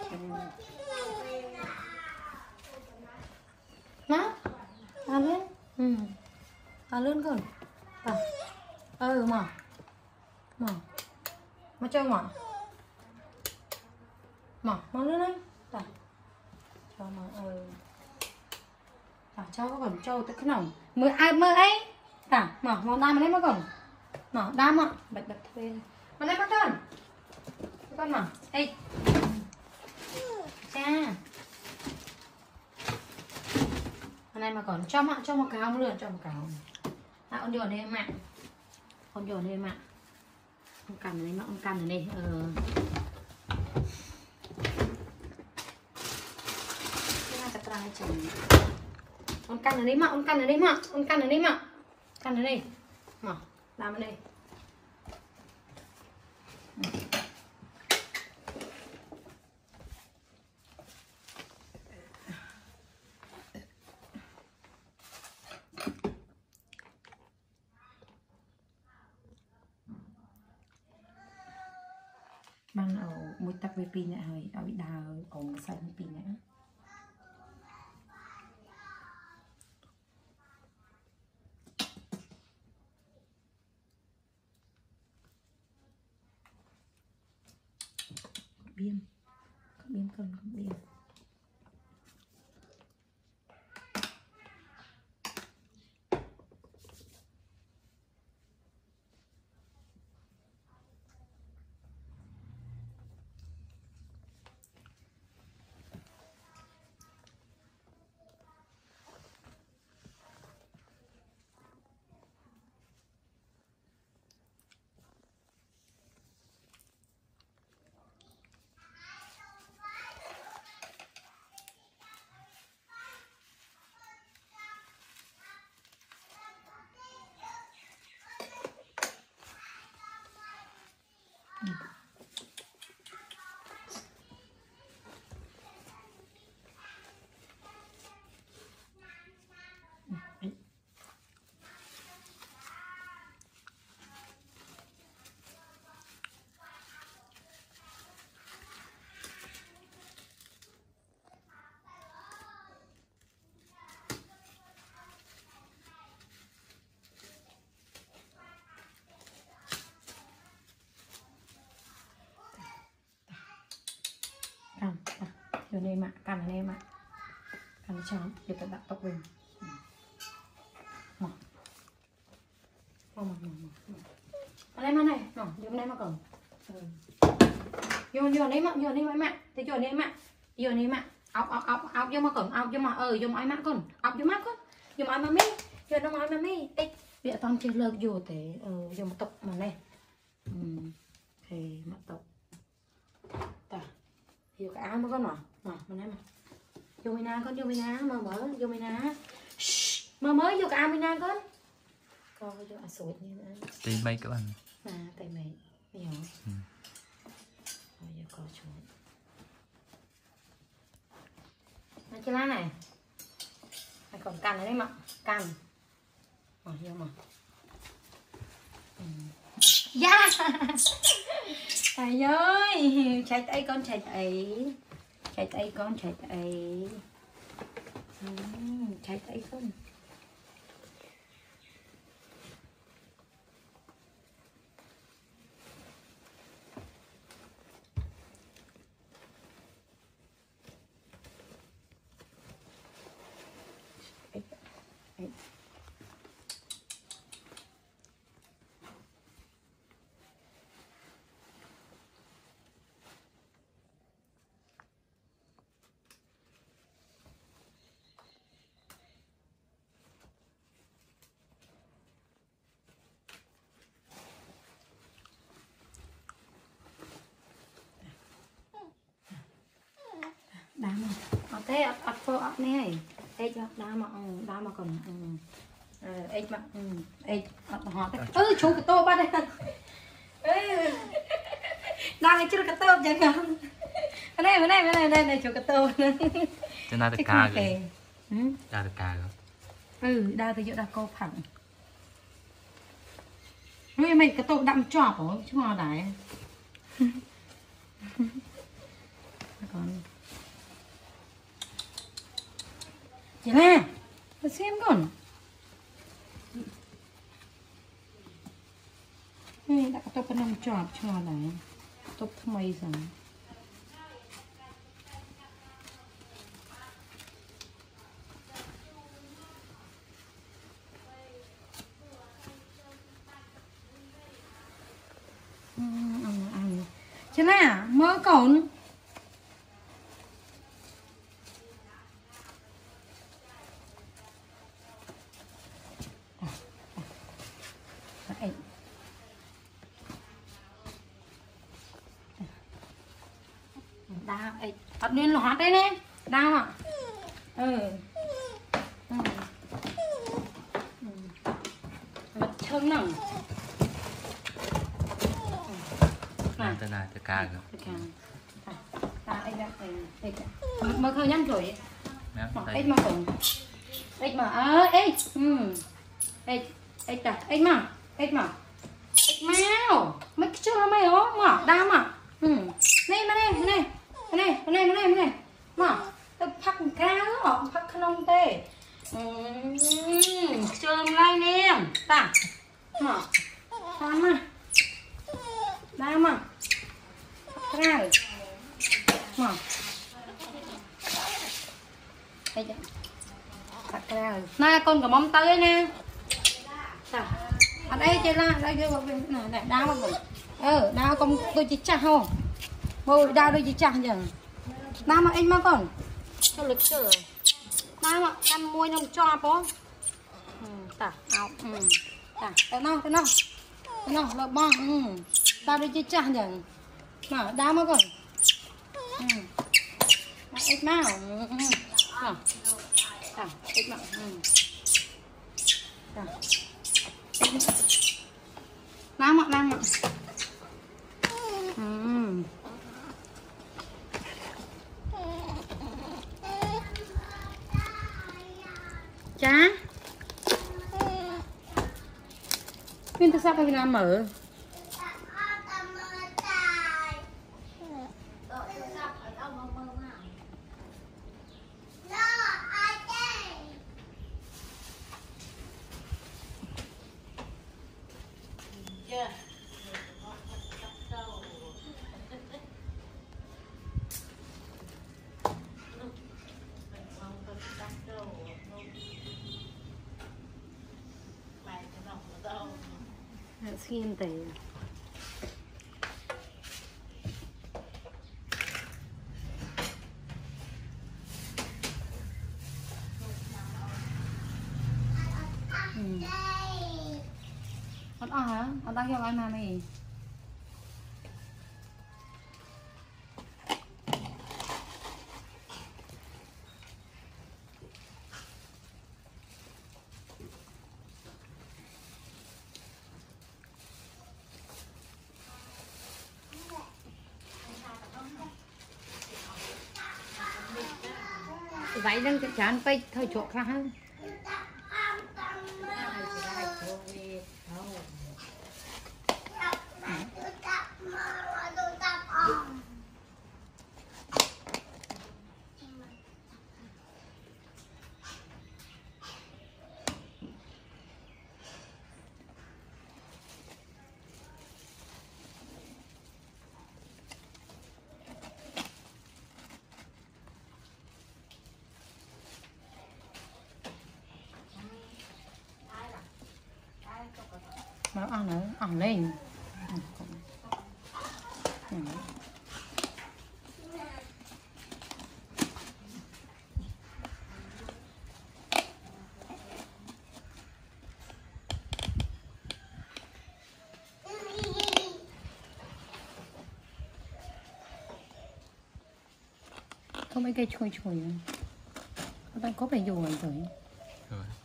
Má ăn lên. Ăn lên con. Mà cho mà lên đây. Cho mà cho còn cho tới cái nào mơ ấy mà đam mà lấy mà còn mà đam ạ bật thuê mà lấy bắt con mà ê cha hôm nay mà còn cho một cáo luôn cho một cáo con dồn đây mẹ con dồn đây mẹ con cầm này mà con cầm này con căn ở đây mà con căn ở đây mà căn ở đây mà làm ở đây mang ở một tập về pin này hơi ở bị đào ống xài pin nữa biêm con biêm Vô đây mà căn ở đây mà căn cho để các bạn tóc mình mà ở đây mà này vô đây mà còn vô đây mà thế vô đây mà áo vô mà còn áo vô mà vô mà ai mắt con áo vô mắt con vô mà ai mà mi vô nó ai mà mi ê bịa toàn chơi lợp vô thế vô mà tóc mà này thì mà tóc vô cái áo mới có nọ mà này mà vô mina con vô mina mà mở vô mina mà mới vô cái áo mina con coi vô sụt như thế tay bay các bạn tay mày hiểu rồi vô coi sụt cái lá này mày còn cằn đấy mà cằn vô mà yeah thầy ơi chạy tay con chạy tay con chạy tay con đá mà thế ắt phô này ê cho đá mà còn ê mà ê họ chú cái tô ba đây đang chưa cái tô chẳng không cái này chú cái tô cho nó được ca rồi đa được ca rồi đa thì chỗ đa câu phẳng nuôi mình cái tô đậm chọp chứ mà đấy còn chị nè xem còn đã có tôi nằm chọp cho này tôi thay rằng chị nè mơ cồn đau ấy thật nên lọt đấy nè đau à mặt trơn nè Tên này tên ca rồi. Ta ấy ra mà khơi nhăn rồi ấy mà cùng ấy mà ấy ấy ta ấy mà ấy mèo mấy cái chưa mày đó mà đau mà này mà tôi phát cá đó phát không tê chưa lại nè ta mà đau mà ra mà đây thật ra nè con cả mông tới nè ở đây chơi la đây kia này đau mà đau con tôi chỉ chặt không môi đau tôi chỉ chặt giờ đau mà anh mà con cho lực chưa đau mà ăn môi nông cho bó ta áo ta cái nó là băng tao đi chơi chặt giờ mà đau mà con ít máu ít máu đau mà chá nhưng tại sao phải làm mở xiên tề hả? Anh đang kêu anh mà mày vậy đang chán tay thôi chỗ khác nó ăn lên có mấy cây chui nó đang có phải dùng rồi